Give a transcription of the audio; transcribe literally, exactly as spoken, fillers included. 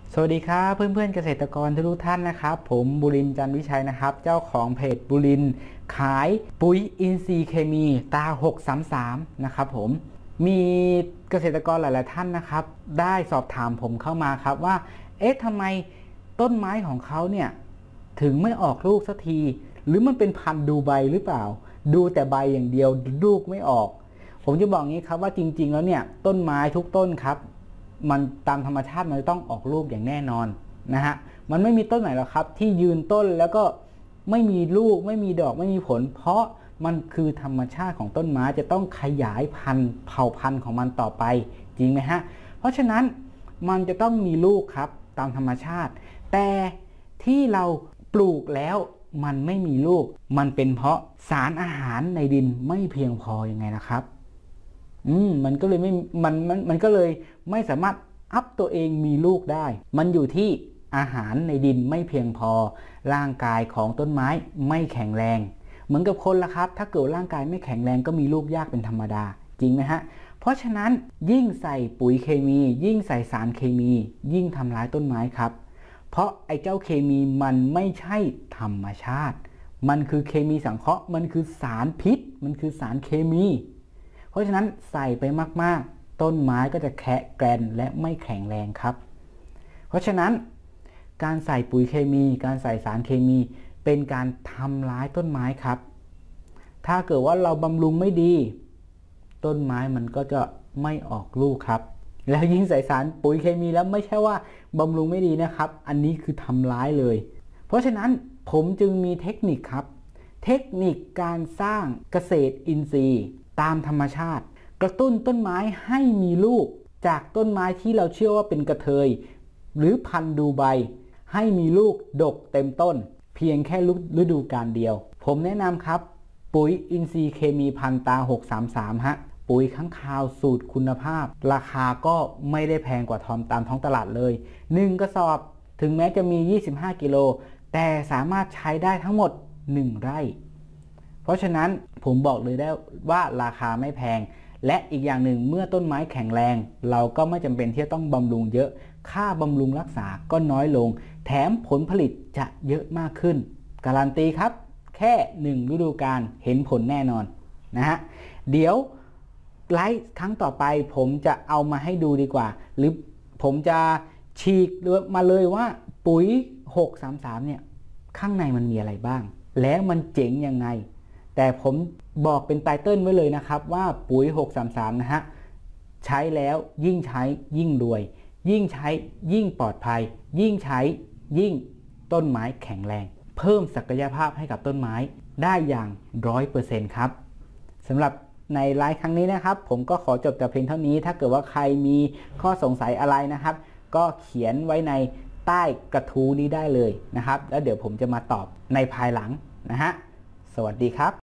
สวัสดีครับเพื่อนๆเกษตรกรทุกท่านนะครับผมบุรินทร์จันทร์วิชัยนะครับเจ้าของเพจบุรินทร์ขายปุ๋ยอินทรีย์เคมีตาหกสามสามนะครับผมมีเกษตรกรหลายๆท่านนะครับได้สอบถามผมเข้ามาครับว่าเอ๊ะทำไมต้นไม้ของเขาเนี่ยถึงไม่ออกลูกสักทีหรือมันเป็นพันธุ์ดูใบหรือเปล่าดูแต่ใบอย่างเดียวลูกไม่ออกผมจะบอกงี้ครับว่าจริงๆแล้วเนี่ยต้นไม้ทุกต้นครับมันตามธรรมชาติมันต้องออกลูกอย่างแน่นอนนะฮะมันไม่มีต้นไหนหรอกครับที่ยืนต้นแล้วก็ไม่มีลูกไม่มีดอกไม่มีผลเพราะมันคือธรรมชาติของต้นไม้จะต้องขยายพันธุ์เผ่าพันธุ์ของมันต่อไปจริงไหมฮะเพราะฉะนั้นมันจะต้องมีลูกครับตามธรรมชาติแต่ที่เราปลูกแล้วมันไม่มีลูกมันเป็นเพราะสารอาหารในดินไม่เพียงพอยังไงนะครับอืมมันก็เลยไม่มันมันมันก็เลยไม่สามารถอัพตัวเองมีลูกได้มันอยู่ที่อาหารในดินไม่เพียงพอร่างกายของต้นไม้ไม่แข็งแรงเหมือนกับคนละครับถ้าเกิดร่างกายไม่แข็งแรงก็มีลูกยากเป็นธรรมดาจริงไหมฮะเพราะฉะนั้นยิ่งใส่ปุ๋ยเคมียิ่งใส่สารเคมียิ่งทำร้ายต้นไม้ครับเพราะไอ้เจ้าเคมีมันไม่ใช่ธรรมชาติมันคือเคมีสังเคราะห์มันคือสารพิษมันคือสารเคมีเพราะฉะนั้นใส่ไปมากๆต้นไม้ก็จะแข็งแกร่งและไม่แข็งแรงครับเพราะฉะนั้นการใส่ปุ๋ยเคมีการใส่สารเคมีเป็นการทำร้ายต้นไม้ครับถ้าเกิดว่าเราบำรุงไม่ดีต้นไม้มันก็จะไม่ออกลูกครับแล้วยิ่งใส่สารปุ๋ยเคมีแล้วไม่ใช่ว่าบำรุงไม่ดีนะครับอันนี้คือทำร้ายเลยเพราะฉะนั้นผมจึงมีเทคนิคครับเทคนิคการสร้างเกษตรอินทรีย์ตามธรรมชาติกระตุ้นต้นไม้ให้มีลูกจากต้นไม้ที่เราเชื่อว่าเป็นกระเทยหรือพันธุ์ดูใบให้มีลูกดกเต็มต้นเพียงแค่ฤดูกาลเดียวผมแนะนำครับปุ๋ยอินทรีย์เคมีพันตาหกสามสามฮะปุ๋ยค้างคาวสูตรคุณภาพราคาก็ไม่ได้แพงกว่าทอมตามท้องตลาดเลยหนึ่งกระสอบถึงแม้จะมียี่สิบห้ากิโลแต่สามารถใช้ได้ทั้งหมดหนึ่งไร่เพราะฉะนั้นผมบอกเลยได้ว่าราคาไม่แพงและอีกอย่างหนึ่งเมื่อต้นไม้แข็งแรงเราก็ไม่จำเป็นที่จะต้องบำรุงเยอะค่าบำรุงรักษาก็น้อยลงแถมผลผลิตจะเยอะมากขึ้นการันตีครับแค่หนึ่งฤดูกาลเห็นผลแน่นอนนะฮะเดี๋ยวไลฟ์ครั้งต่อไปผมจะเอามาให้ดูดีกว่าหรือผมจะฉีกมาเลยว่าปุ๋ยหกสามสามเนี่ยข้างในมันมีอะไรบ้างแล้วมันเจ๋งยังไงแต่ผมบอกเป็นไตเติ้ลไว้เลยนะครับว่าปุ๋ยหกสามสามนะฮะใช้แล้วยิ่งใช้ยิ่งรวยยิ่งใช้ยิ่งปลอดภัยยิ่งใช้ยิ่งต้นไม้แข็งแรงเพิ่มศักยภาพให้กับต้นไม้ได้อย่าง ร้อยเปอร์เซ็นต์ ครับสำหรับในไลฟ์ครั้งนี้นะครับผมก็ขอจบแต่เพียงเท่านี้ถ้าเกิดว่าใครมีข้อสงสัยอะไรนะครับก็เขียนไว้ในใต้กระทู้นี้ได้เลยนะครับแล้วเดี๋ยวผมจะมาตอบในภายหลังนะฮะสวัสดีครับ